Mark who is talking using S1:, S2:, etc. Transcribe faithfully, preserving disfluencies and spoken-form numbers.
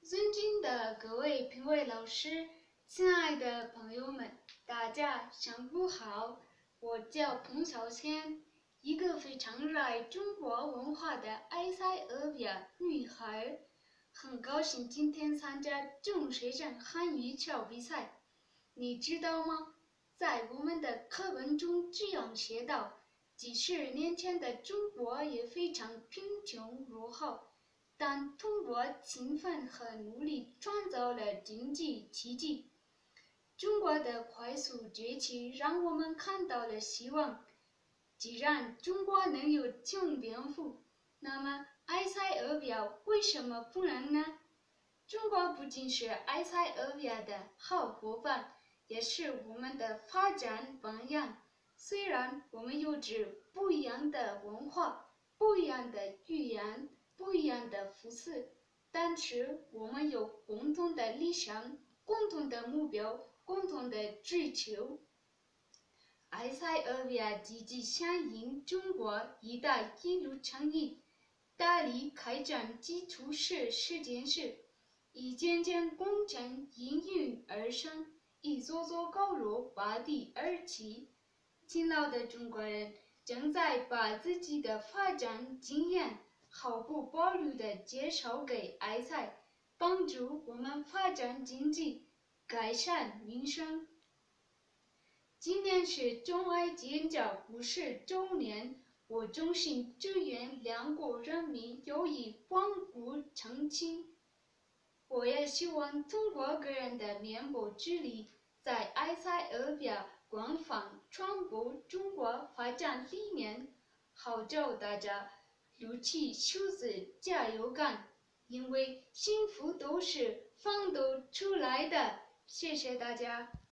S1: 尊敬的各位评委老师，亲爱的朋友们，大家上午好！我叫彭小千，一个非常热爱中国文化的埃塞俄比亚女孩，很高兴今天参加中学生汉语桥比赛。你知道吗？在我们的课文中这样写道：几十年前的中国也非常贫穷落后。但通过勤奋和努力创造了经济奇迹。中国的快速崛起让我们看到了希望。既然中国能有穷变富，那么埃塞俄比亚为什么不能呢？中国不仅是埃塞俄比亚的好伙伴，也是我们的发展榜样。虽然我们有着不一样的文化、不一样的语言、不一样的肤色，但是我们有共同的理想、共同的目标、共同的追求。埃塞俄比亚积极响应中国“一带一路”倡议，大力开展基础设施建设，一件件工程应运而生，一座座高楼拔地而起。勤劳的中国人正在把自己的发展经验毫不保留地介绍给埃塞，帮助我们发展经济，改善民生。今年是中埃建交五十周年，我衷心祝愿两国人民友谊永固长青。我也希望通过个人的绵薄之力，在埃塞俄比亚广泛传播中国发展理念，号召大家撸起袖子加油干，因为幸福都是奋斗出来的。谢谢大家。